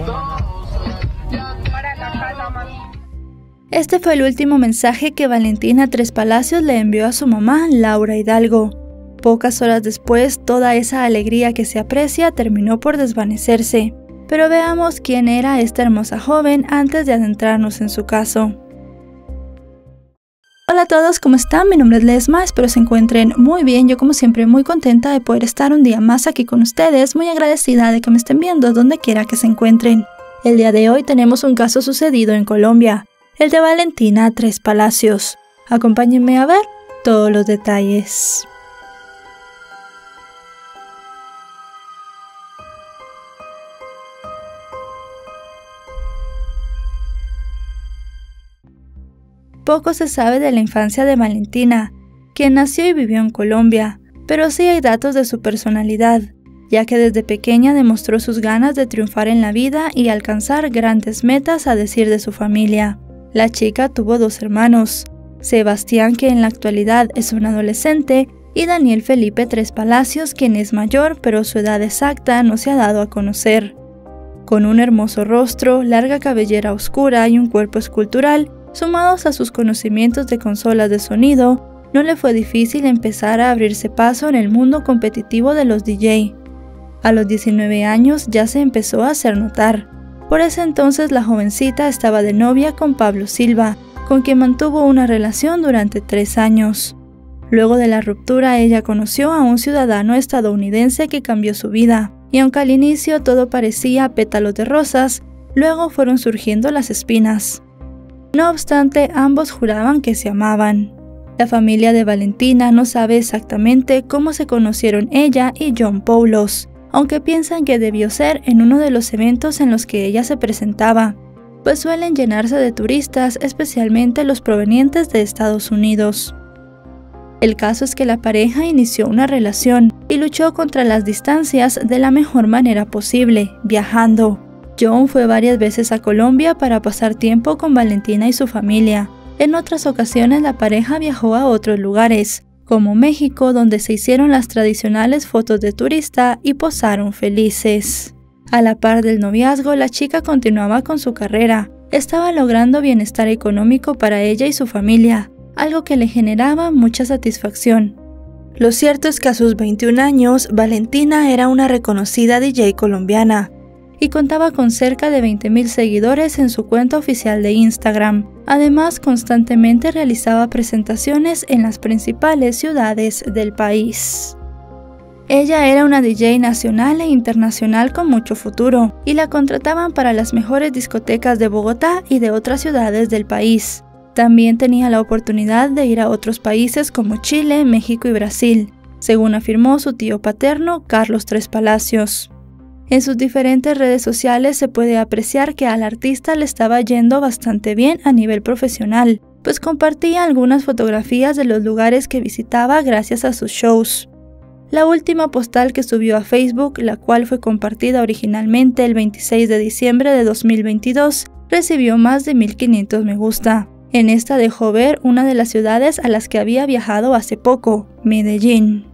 Este fue el último mensaje que Valentina Tres Palacios le envió a su mamá, Laura Hidalgo. Pocas horas después, toda esa alegría que se aprecia terminó por desvanecerse. Pero veamos quién era esta hermosa joven antes de adentrarnos en su caso. Hola a todos, ¿cómo están? Mi nombre es Lesma, espero se encuentren muy bien. Yo como siempre muy contenta de poder estar un día más aquí con ustedes, muy agradecida de que me estén viendo donde quiera que se encuentren. El día de hoy tenemos un caso sucedido en Colombia, el de Valentina Tres Palacios. Acompáñenme a ver todos los detalles. Poco se sabe de la infancia de Valentina, quien nació y vivió en Colombia, pero sí hay datos de su personalidad, ya que desde pequeña demostró sus ganas de triunfar en la vida y alcanzar grandes metas a decir de su familia. La chica tuvo dos hermanos, Sebastián, que en la actualidad es un adolescente, y Daniel Felipe Tres Palacios, quien es mayor, pero su edad exacta no se ha dado a conocer. Con un hermoso rostro, larga cabellera oscura y un cuerpo escultural, sumados a sus conocimientos de consolas de sonido, no le fue difícil empezar a abrirse paso en el mundo competitivo de los DJ. A los 19 años ya se empezó a hacer notar. Por ese entonces la jovencita estaba de novia con Pablo Silva, con quien mantuvo una relación durante 3 años. Luego de la ruptura ella conoció a un ciudadano estadounidense que cambió su vida, y aunque al inicio todo parecía pétalos de rosas, luego fueron surgiendo las espinas. No obstante, ambos juraban que se amaban. La familia de Valentina no sabe exactamente cómo se conocieron ella y John Poulos, aunque piensan que debió ser en uno de los eventos en los que ella se presentaba, pues suelen llenarse de turistas, especialmente los provenientes de Estados Unidos. El caso es que la pareja inició una relación y luchó contra las distancias de la mejor manera posible, viajando. John fue varias veces a Colombia para pasar tiempo con Valentina y su familia. En otras ocasiones la pareja viajó a otros lugares, como México, donde se hicieron las tradicionales fotos de turista y posaron felices. A la par del noviazgo, la chica continuaba con su carrera. Estaba logrando bienestar económico para ella y su familia, algo que le generaba mucha satisfacción. Lo cierto es que a sus 21 años, Valentina era una reconocida DJ colombiana, y contaba con cerca de 20.000 seguidores en su cuenta oficial de Instagram. Además, constantemente realizaba presentaciones en las principales ciudades del país. Ella era una DJ nacional e internacional con mucho futuro, y la contrataban para las mejores discotecas de Bogotá y de otras ciudades del país. También tenía la oportunidad de ir a otros países como Chile, México y Brasil, según afirmó su tío paterno, Carlos Tres Palacios. En sus diferentes redes sociales se puede apreciar que al artista le estaba yendo bastante bien a nivel profesional, pues compartía algunas fotografías de los lugares que visitaba gracias a sus shows. La última postal que subió a Facebook, la cual fue compartida originalmente el 26 de diciembre de 2022, recibió más de 1.500 me gusta. En esta dejó ver una de las ciudades a las que había viajado hace poco, Medellín.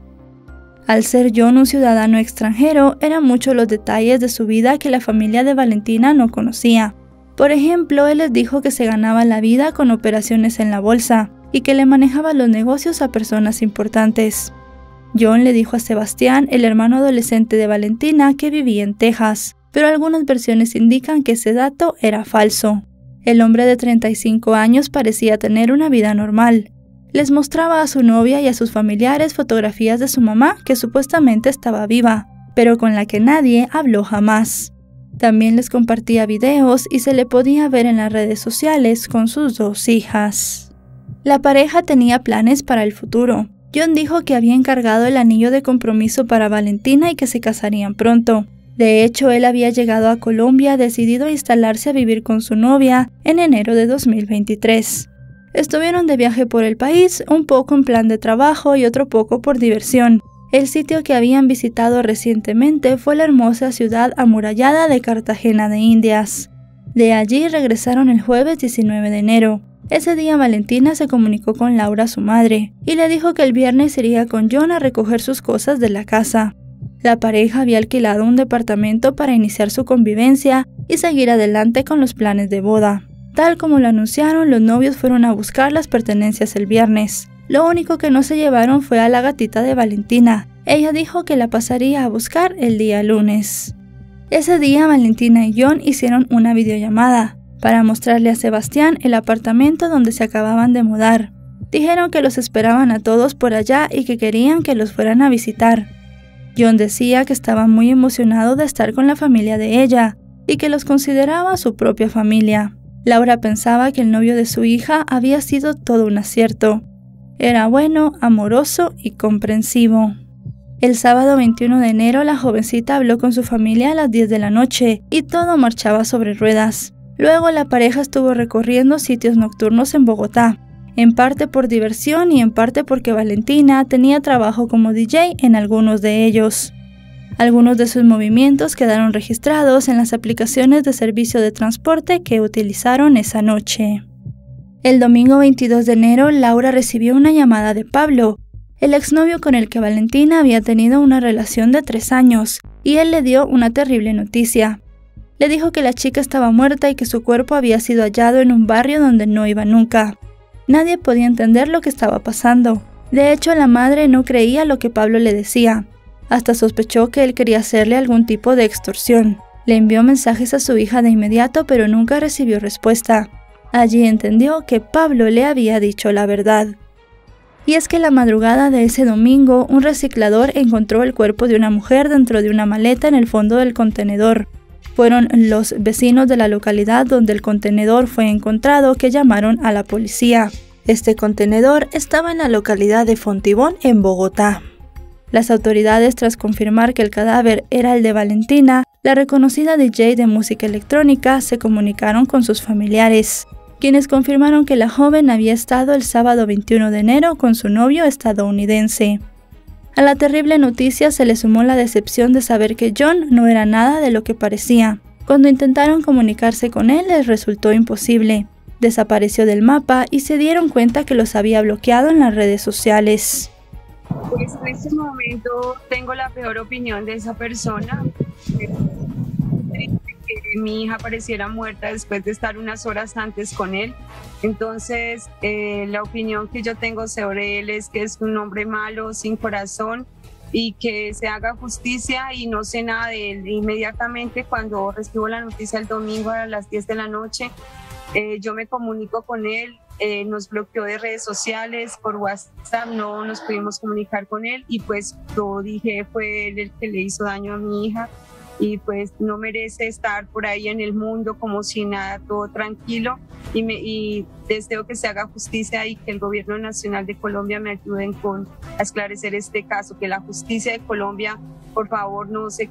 Al ser John un ciudadano extranjero, eran muchos los detalles de su vida que la familia de Valentina no conocía. Por ejemplo, él les dijo que se ganaba la vida con operaciones en la bolsa y que le manejaba los negocios a personas importantes. John le dijo a Sebastián, el hermano adolescente de Valentina, que vivía en Texas, pero algunas versiones indican que ese dato era falso. El hombre de 35 años parecía tener una vida normal. Les mostraba a su novia y a sus familiares fotografías de su mamá, que supuestamente estaba viva, pero con la que nadie habló jamás. También les compartía videos y se le podía ver en las redes sociales con sus 2 hijas. La pareja tenía planes para el futuro. John dijo que había encargado el anillo de compromiso para Valentina y que se casarían pronto. De hecho, él había llegado a Colombia decidido a instalarse a vivir con su novia en enero de 2023. Estuvieron de viaje por el país, un poco en plan de trabajo y otro poco por diversión. El sitio que habían visitado recientemente fue la hermosa ciudad amurallada de Cartagena de Indias. De allí regresaron el jueves 19 de enero. Ese día Valentina se comunicó con Laura, su madre, y le dijo que el viernes iría con John a recoger sus cosas de la casa. La pareja había alquilado un departamento para iniciar su convivencia y seguir adelante con los planes de boda. Tal como lo anunciaron, los novios fueron a buscar las pertenencias el viernes. Lo único que no se llevaron fue a la gatita de Valentina. Ella dijo que la pasaría a buscar el día lunes. Ese día Valentina y John hicieron una videollamada para mostrarle a Sebastián el apartamento donde se acababan de mudar. Dijeron que los esperaban a todos por allá y que querían que los fueran a visitar. John decía que estaba muy emocionado de estar con la familia de ella y que los consideraba su propia familia. Laura pensaba que el novio de su hija había sido todo un acierto. Era bueno, amoroso y comprensivo. El sábado 21 de enero la jovencita habló con su familia a las 10 de la noche y todo marchaba sobre ruedas. Luego la pareja estuvo recorriendo sitios nocturnos en Bogotá, en parte por diversión y en parte porque Valentina tenía trabajo como DJ en algunos de ellos. Algunos de sus movimientos quedaron registrados en las aplicaciones de servicio de transporte que utilizaron esa noche. El domingo 22 de enero, Laura recibió una llamada de Pablo, el exnovio con el que Valentina había tenido una relación de 3 años, y él le dio una terrible noticia. Le dijo que la chica estaba muerta y que su cuerpo había sido hallado en un barrio donde no iba nunca. Nadie podía entender lo que estaba pasando. De hecho, la madre no creía lo que Pablo le decía. Hasta sospechó que él quería hacerle algún tipo de extorsión. Le envió mensajes a su hija de inmediato, pero nunca recibió respuesta. Allí entendió que Pablo le había dicho la verdad. Y es que la madrugada de ese domingo, un reciclador encontró el cuerpo de una mujer dentro de una maleta en el fondo del contenedor. Fueron los vecinos de la localidad donde el contenedor fue encontrado que llamaron a la policía. Este contenedor estaba en la localidad de Fontibón, en Bogotá. Las autoridades, tras confirmar que el cadáver era el de Valentina, la reconocida DJ de música electrónica, se comunicaron con sus familiares, quienes confirmaron que la joven había estado el sábado 21 de enero con su novio estadounidense. A la terrible noticia se le sumó la decepción de saber que John no era nada de lo que parecía. Cuando intentaron comunicarse con él, les resultó imposible. Desapareció del mapa y se dieron cuenta que los había bloqueado en las redes sociales. Pues en este momento tengo la peor opinión de esa persona. Que mi hija apareciera muerta después de estar unas horas antes con él. Entonces, la opinión que yo tengo sobre él es que es un hombre malo, sin corazón, y que se haga justicia, y no sé nada de él. Inmediatamente cuando recibo la noticia el domingo a las 10 de la noche, yo me comunico con él. Nos bloqueó de redes sociales, por WhatsApp no nos pudimos comunicar con él, y pues lo dije, fue él el que le hizo daño a mi hija, y pues no merece estar por ahí en el mundo como si nada, todo tranquilo, y deseo que se haga justicia y que el gobierno nacional de Colombia me ayuden a esclarecer este caso, que la justicia de Colombia, por favor,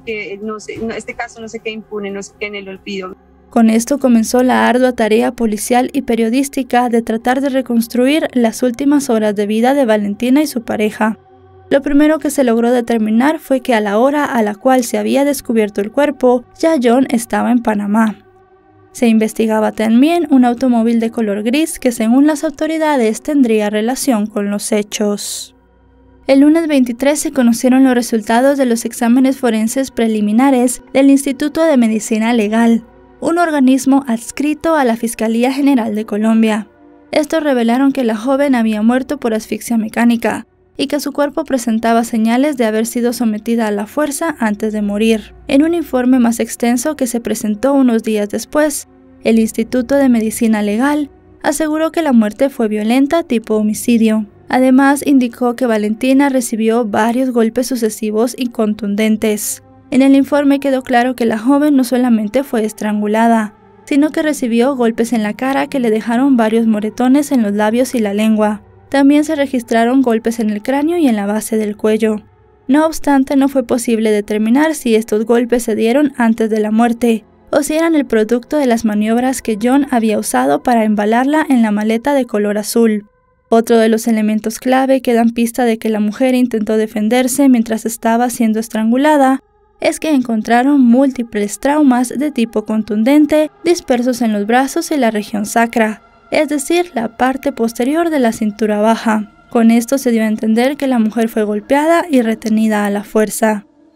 este caso no se quede impune, no se quede en el olvido. Con esto comenzó la ardua tarea policial y periodística de tratar de reconstruir las últimas horas de vida de Valentina y su pareja. Lo primero que se logró determinar fue que a la hora a la cual se había descubierto el cuerpo, ya John estaba en Panamá. Se investigaba también un automóvil de color gris que, según las autoridades, tendría relación con los hechos. El lunes 23 se conocieron los resultados de los exámenes forenses preliminares del Instituto de Medicina Legal, un organismo adscrito a la Fiscalía General de Colombia. Estos revelaron que la joven había muerto por asfixia mecánica y que su cuerpo presentaba señales de haber sido sometida a la fuerza antes de morir. En un informe más extenso que se presentó unos días después, el Instituto de Medicina Legal aseguró que la muerte fue violenta tipo homicidio. Además, indicó que Valentina recibió varios golpes sucesivos y contundentes. En el informe quedó claro que la joven no solamente fue estrangulada, sino que recibió golpes en la cara que le dejaron varios moretones en los labios y la lengua. También se registraron golpes en el cráneo y en la base del cuello. No obstante, no fue posible determinar si estos golpes se dieron antes de la muerte o si eran el producto de las maniobras que John había usado para embalarla en la maleta de color azul. Otro de los elementos clave que dan pista de que la mujer intentó defenderse mientras estaba siendo estrangulada es que encontraron múltiples traumas de tipo contundente dispersos en los brazos y la región sacra, es decir, la parte posterior de la cintura baja. Con esto se dio a entender que la mujer fue golpeada y retenida a la fuerza.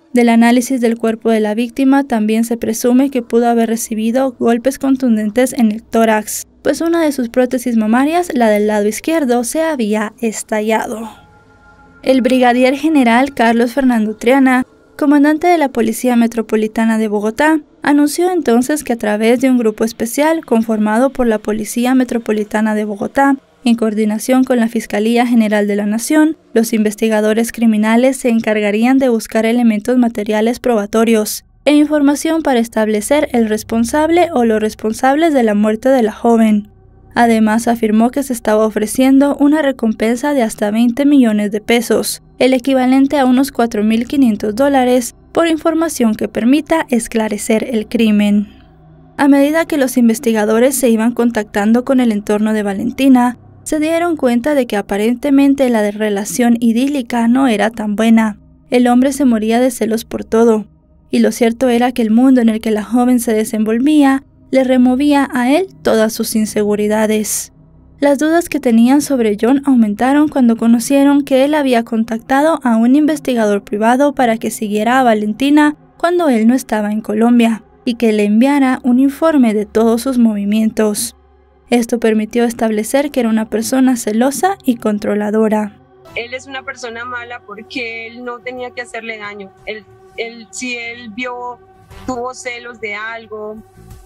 Del análisis del cuerpo de la víctima también se presume que pudo haber recibido golpes contundentes en el tórax, pues una de sus prótesis mamarias, la del lado izquierdo, se había estallado. El brigadier general Carlos Fernando Triana, comandante de la Policía Metropolitana de Bogotá, anunció entonces que a través de un grupo especial conformado por la Policía Metropolitana de Bogotá, en coordinación con la Fiscalía General de la Nación, los investigadores criminales se encargarían de buscar elementos materiales probatorios e información para establecer el responsable o los responsables de la muerte de la joven. Además, afirmó que se estaba ofreciendo una recompensa de hasta 20 millones de pesos, el equivalente a unos $4.500, por información que permita esclarecer el crimen. A medida que los investigadores se iban contactando con el entorno de Valentina, se dieron cuenta de que aparentemente la relación idílica no era tan buena. El hombre se moría de celos por todo, y lo cierto era que el mundo en el que la joven se desenvolvía le removía a él todas sus inseguridades. Las dudas que tenían sobre John aumentaron cuando conocieron que él había contactado a un investigador privado para que siguiera a Valentina cuando él no estaba en Colombia y que le enviara un informe de todos sus movimientos. Esto permitió establecer que era una persona celosa y controladora. Él es una persona mala porque él no tenía que hacerle daño. Si él tuvo celos de algo,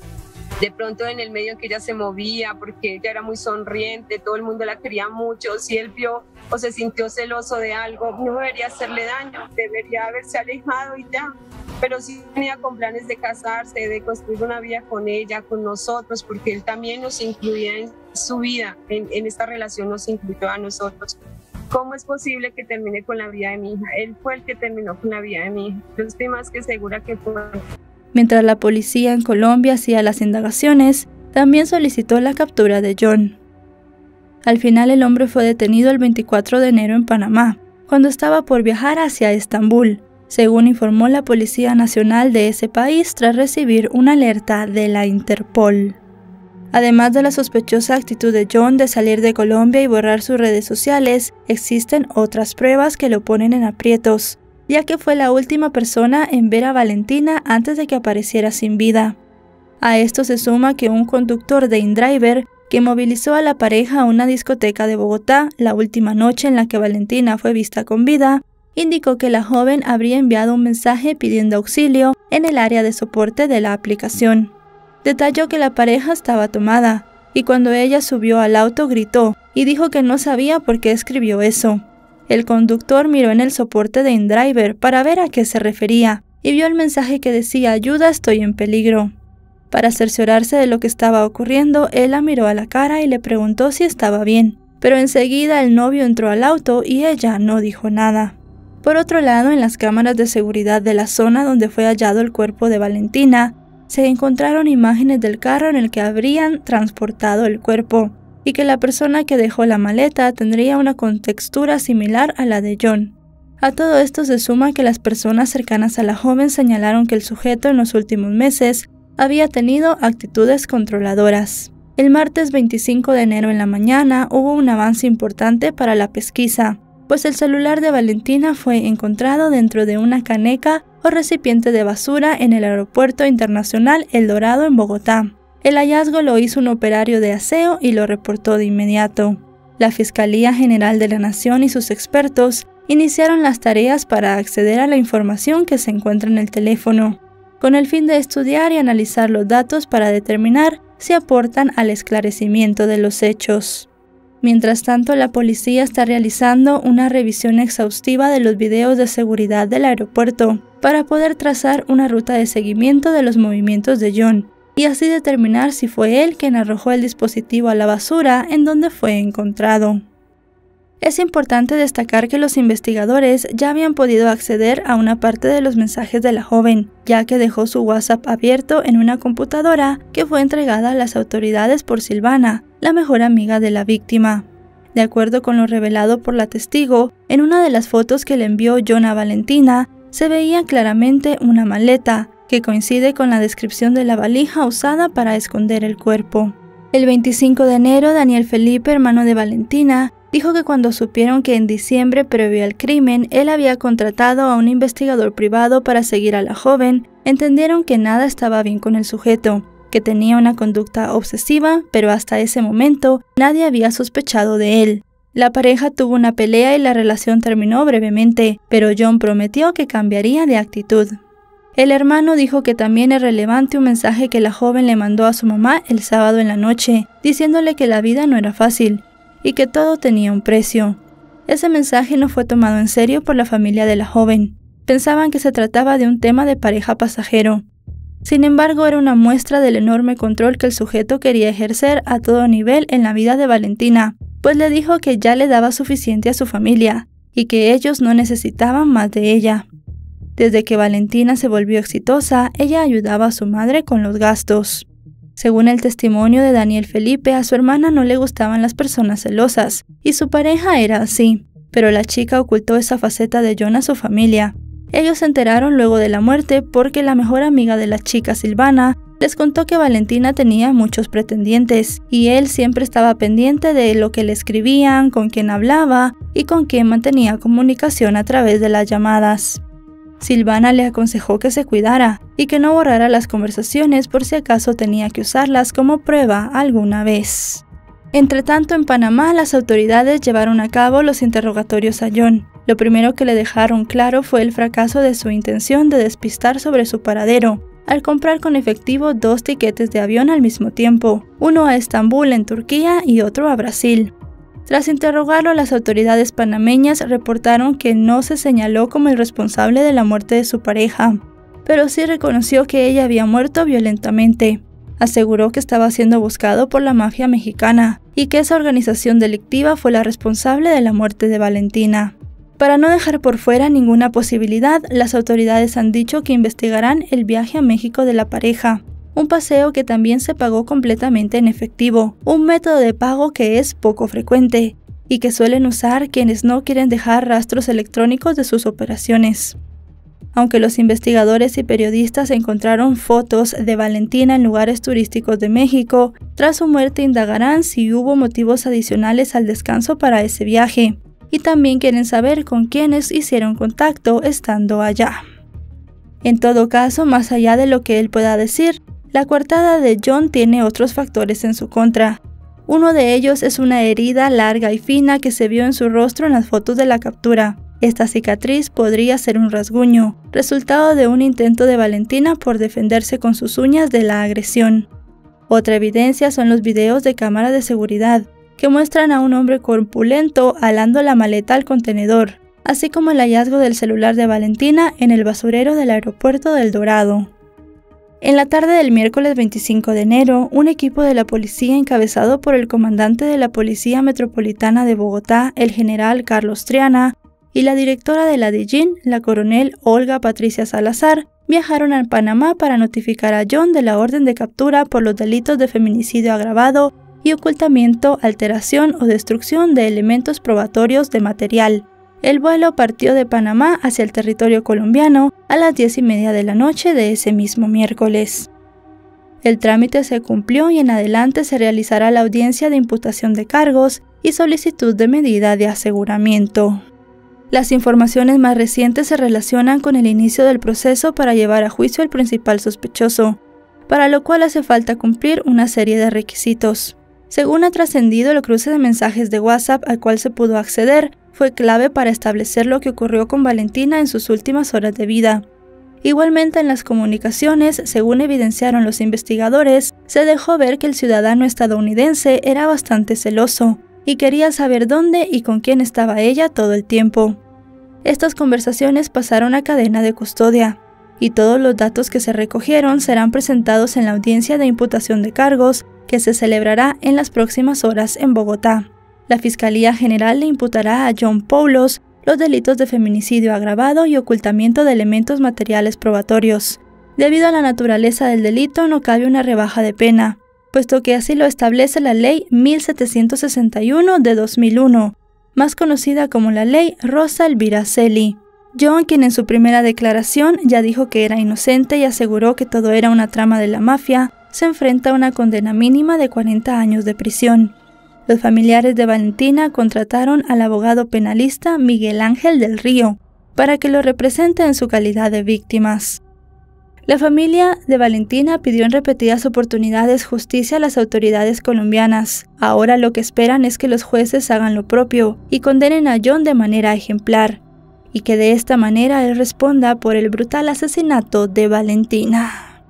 de pronto en el medio en que ella se movía, porque ella era muy sonriente, todo el mundo la quería mucho, si él vio o se sintió celoso de algo, no debería hacerle daño, debería haberse alejado y ya. Pero sí venía con planes de casarse, de construir una vida con ella, con nosotros, porque él también nos incluía en su vida, en esta relación nos incluyó a nosotros. ¿Cómo es posible que termine con la vida de mi hija? Él fue el que terminó con la vida de mi hija. Yo estoy más que segura que fue. Mientras la policía en Colombia hacía las indagaciones, también solicitó la captura de John. Al final el hombre fue detenido el 24 de enero en Panamá, cuando estaba por viajar hacia Estambul, según informó la Policía Nacional de ese país tras recibir una alerta de la Interpol. Además de la sospechosa actitud de John de salir de Colombia y borrar sus redes sociales, existen otras pruebas que lo ponen en aprietos, ya que fue la última persona en ver a Valentina antes de que apareciera sin vida. A esto se suma que un conductor de InDriver, que movilizó a la pareja a una discoteca de Bogotá la última noche en la que Valentina fue vista con vida, indicó que la joven habría enviado un mensaje pidiendo auxilio en el área de soporte de la aplicación. Detalló que la pareja estaba tomada, y cuando ella subió al auto gritó y dijo que no sabía por qué escribió eso. El conductor miró en el soporte de InDriver para ver a qué se refería, y vio el mensaje que decía «Ayuda, estoy en peligro». Para cerciorarse de lo que estaba ocurriendo, él la miró a la cara y le preguntó si estaba bien, pero enseguida el novio entró al auto y ella no dijo nada. Por otro lado, en las cámaras de seguridad de la zona donde fue hallado el cuerpo de Valentina, se encontraron imágenes del carro en el que habrían transportado el cuerpo, y que la persona que dejó la maleta tendría una contextura similar a la de John. A todo esto se suma que las personas cercanas a la joven señalaron que el sujeto en los últimos meses había tenido actitudes controladoras. El martes 25 de enero en la mañana hubo un avance importante para la pesquisa, pues el celular de Valentina fue encontrado dentro de una caneca o recipiente de basura en el Aeropuerto Internacional El Dorado en Bogotá. El hallazgo lo hizo un operario de aseo y lo reportó de inmediato. La Fiscalía General de la Nación y sus expertos iniciaron las tareas para acceder a la información que se encuentra en el teléfono, con el fin de estudiar y analizar los datos para determinar si aportan al esclarecimiento de los hechos. Mientras tanto, la policía está realizando una revisión exhaustiva de los videos de seguridad del aeropuerto para poder trazar una ruta de seguimiento de los movimientos de John y así determinar si fue él quien arrojó el dispositivo a la basura en donde fue encontrado. Es importante destacar que los investigadores ya habían podido acceder a una parte de los mensajes de la joven, ya que dejó su WhatsApp abierto en una computadora que fue entregada a las autoridades por Silvana, la mejor amiga de la víctima. De acuerdo con lo revelado por la testigo, en una de las fotos que le envió John a Valentina, se veía claramente una maleta, que coincide con la descripción de la valija usada para esconder el cuerpo. El 25 de enero, Daniel Felipe, hermano de Valentina, dijo que cuando supieron que en diciembre previo al crimen él había contratado a un investigador privado para seguir a la joven, entendieron que nada estaba bien con el sujeto, que tenía una conducta obsesiva, pero hasta ese momento nadie había sospechado de él. La pareja tuvo una pelea y la relación terminó brevemente, pero John prometió que cambiaría de actitud. El hermano dijo que también es relevante un mensaje que la joven le mandó a su mamá el sábado en la noche, diciéndole que la vida no era fácil y que todo tenía un precio. Ese mensaje no fue tomado en serio por la familia de la joven. Pensaban que se trataba de un tema de pareja pasajero. Sin embargo, era una muestra del enorme control que el sujeto quería ejercer a todo nivel en la vida de Valentina, pues le dijo que ya le daba suficiente a su familia y que ellos no necesitaban más de ella. Desde que Valentina se volvió exitosa, ella ayudaba a su madre con los gastos. Según el testimonio de Daniel Felipe, a su hermana no le gustaban las personas celosas, y su pareja era así, pero la chica ocultó esa faceta de John a su familia. Ellos se enteraron luego de la muerte porque la mejor amiga de la chica, Silvana, les contó que Valentina tenía muchos pretendientes, y él siempre estaba pendiente de lo que le escribían, con quién hablaba y con quién mantenía comunicación a través de las llamadas. Silvana le aconsejó que se cuidara y que no borrara las conversaciones por si acaso tenía que usarlas como prueba alguna vez. Entretanto, en Panamá, las autoridades llevaron a cabo los interrogatorios a John. Lo primero que le dejaron claro fue el fracaso de su intención de despistar sobre su paradero, al comprar con efectivo 2 tiquetes de avión al mismo tiempo, uno a Estambul en Turquía y otro a Brasil. Tras interrogarlo, las autoridades panameñas reportaron que no se señaló como el responsable de la muerte de su pareja, pero sí reconoció que ella había muerto violentamente. Aseguró que estaba siendo buscado por la mafia mexicana y que esa organización delictiva fue la responsable de la muerte de Valentina. Para no dejar por fuera ninguna posibilidad, las autoridades han dicho que investigarán el viaje a México de la pareja, un paseo que también se pagó completamente en efectivo, un método de pago que es poco frecuente y que suelen usar quienes no quieren dejar rastros electrónicos de sus operaciones. Aunque los investigadores y periodistas encontraron fotos de Valentina en lugares turísticos de México, tras su muerte indagarán si hubo motivos adicionales al descanso para ese viaje, y también quieren saber con quiénes hicieron contacto estando allá. En todo caso, más allá de lo que él pueda decir, la coartada de John tiene otros factores en su contra. Uno de ellos es una herida larga y fina que se vio en su rostro en las fotos de la captura. Esta cicatriz podría ser un rasguño, resultado de un intento de Valentina por defenderse con sus uñas de la agresión. Otra evidencia son los videos de cámara de seguridad, que muestran a un hombre corpulento alando la maleta al contenedor, así como el hallazgo del celular de Valentina en el basurero del aeropuerto del Dorado. En la tarde del miércoles 25 de enero, un equipo de la policía encabezado por el comandante de la Policía Metropolitana de Bogotá, el general Carlos Triana, y la directora de la DIJÍN, la coronel Olga Patricia Salazar, viajaron a Panamá para notificar a John de la orden de captura por los delitos de feminicidio agravado y ocultamiento, alteración o destrucción de elementos probatorios de material. El vuelo partió de Panamá hacia el territorio colombiano a las 10:30 de la noche de ese mismo miércoles. El trámite se cumplió y en adelante se realizará la audiencia de imputación de cargos y solicitud de medida de aseguramiento. Las informaciones más recientes se relacionan con el inicio del proceso para llevar a juicio al principal sospechoso, para lo cual hace falta cumplir una serie de requisitos. Según ha trascendido, el cruce de mensajes de WhatsApp al cual se pudo acceder fue clave para establecer lo que ocurrió con Valentina en sus últimas horas de vida. Igualmente, en las comunicaciones, según evidenciaron los investigadores, se dejó ver que el ciudadano estadounidense era bastante celoso y quería saber dónde y con quién estaba ella todo el tiempo. Estas conversaciones pasaron a cadena de custodia, y todos los datos que se recogieron serán presentados en la audiencia de imputación de cargos que se celebrará en las próximas horas en Bogotá. La Fiscalía General le imputará a John Poulos los delitos de feminicidio agravado y ocultamiento de elementos materiales probatorios. Debido a la naturaleza del delito, no cabe una rebaja de pena, puesto que así lo establece la Ley 1761 de 2001, más conocida como la Ley Rosa Elvira Celi. John, quien en su primera declaración ya dijo que era inocente y aseguró que todo era una trama de la mafia, se enfrenta a una condena mínima de 40 años de prisión. Los familiares de Valentina contrataron al abogado penalista Miguel Ángel del Río para que lo represente en su calidad de víctimas. La familia de Valentina pidió en repetidas oportunidades justicia a las autoridades colombianas. Ahora lo que esperan es que los jueces hagan lo propio y condenen a John de manera ejemplar, y que de esta manera él responda por el brutal asesinato de Valentina.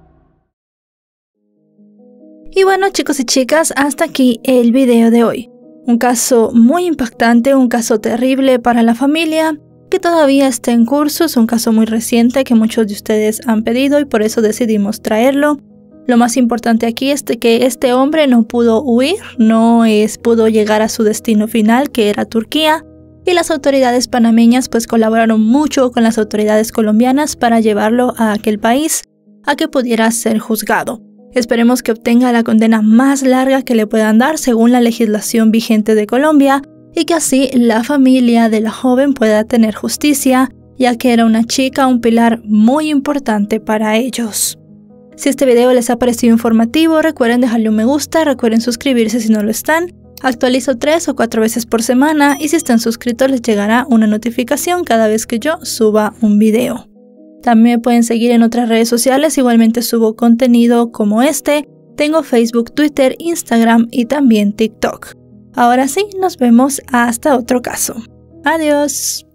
Y bueno, chicos y chicas, hasta aquí el video de hoy. Un caso muy impactante, un caso terrible para la familia, que todavía está en curso. Es un caso muy reciente que muchos de ustedes han pedido y por eso decidimos traerlo. Lo más importante aquí es que este hombre no pudo huir, pudo llegar a su destino final, que era Turquía, y las autoridades panameñas pues colaboraron mucho con las autoridades colombianas para llevarlo a aquel país a que pudiera ser juzgado. Esperemos que obtenga la condena más larga que le puedan dar según la legislación vigente de Colombia, y que así la familia de la joven pueda tener justicia, ya que era una chica, un pilar muy importante para ellos. Si este video les ha parecido informativo, recuerden dejarle un me gusta, recuerden suscribirse si no lo están. Actualizo 3 o 4 veces por semana y si están suscritos les llegará una notificación cada vez que yo suba un video. También me pueden seguir en otras redes sociales, igualmente subo contenido como este. Tengo Facebook, Twitter, Instagram y también TikTok. Ahora sí, nos vemos hasta otro caso. Adiós.